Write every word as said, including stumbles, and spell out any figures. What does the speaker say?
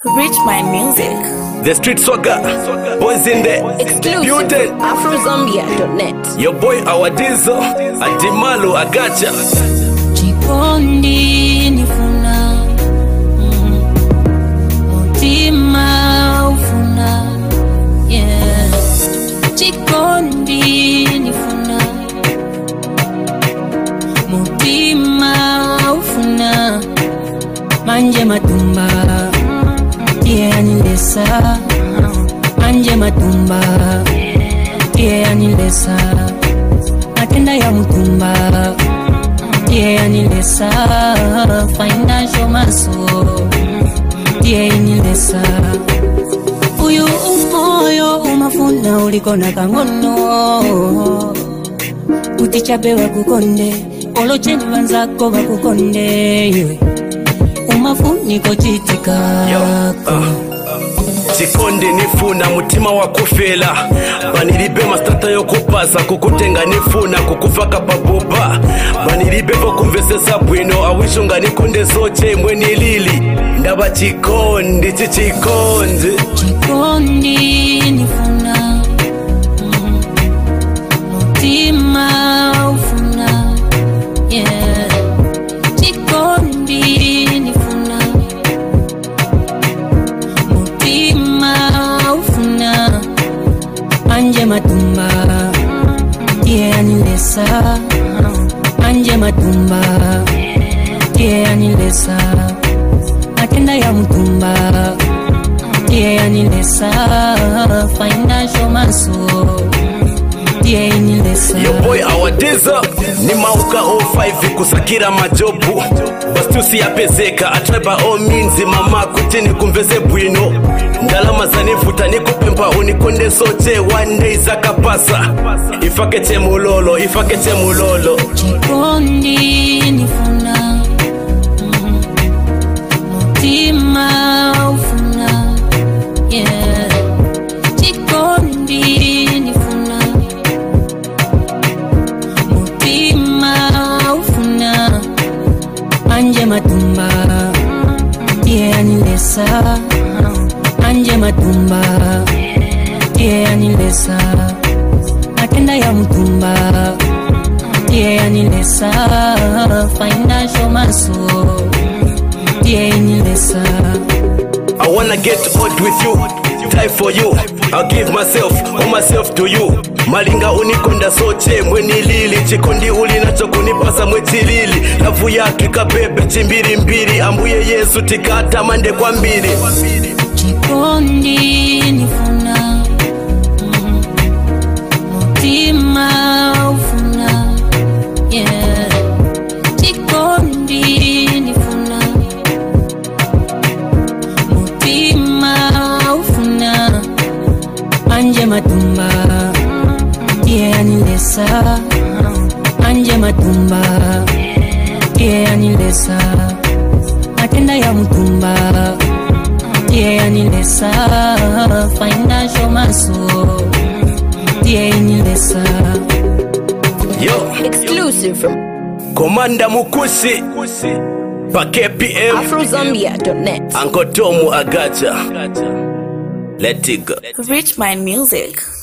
Rich Mind Music. The street swagger, boys in the Exclusive. Afro Zambia dot net. Your boy our Diesel, Adimalo Agacha. Chikondi nifuna, mm. Mutima ufuna, yeah. Chikondi nifuna, mutima ufuna. Manje matumba, tie anilesa. Manje matumba, tie anilesa. Matenda ya mutumba, tie anilesa. Financial muscle, tie anilesa. Uyu umoyo umafuna ulikona kangono. Utichape wakukonde, olocheni wanzako wakukonde ywe. Umafuniko chitika uh, Chikondi nifuna mutima wakufela. Banilibe mastata yokupaza kukutenga nifuna kukufaka paboba. Banilibe vokumvesesa bwino awishunga nikunde soche mweni lili. Ndaba chikondi chichikondi Chikondi nifuna, mm. Mutima ufuna, yeah. Chikondi nifuna, mutima ufuna. Manje matumba, tie anilesa. Manje matumba, tie anilesa. Matenda ya mutumba, tie anilesa. Financial muscle, tie anilesa. Your boy our Diesel, ni mauka oh five kusakira majobu. Basti usiyapezeka, I try by all means mama kutini kumveze bwino. Ndalama zanifuta nikupempa unikunde soche one day zakapasa. Ifakete mulolo, ifakete mulolo. Chikondi nifuna, mm. Mutima ufuna, yeah. Chikondi nifuna, mutima ufuna. Manje matumba, tie anilesa. Manje matumba, tie anilesa. Matenda ya mutumba, tie anilesa. Financial muscle, tie anilesa. I wanna get old with you, die for you. I'll give myself, all myself to you. Malinga unikonda soche mweni lili. Chikondi uli nacho kunipasa mwetilili. Lavu yake kabebe chimbiri mbiri. Ambuye Yesu tikata mande kwa mbiri. Chikondi nifuna, mm. Mutima ufuna, yeah. Chikondi nifuna, mutima ufuna. Manje matumba, tie anilesa. Manje matumba, tie anilesa. Matenda ya mutumba, tie anilesa. Financial muscle, tie anilesa. Yo, Exclusive from Komanda Mukusi, Pake P M, Afro Zambia dot net. Uncle Tomu Agacha. Let it go. Rich Mind Music.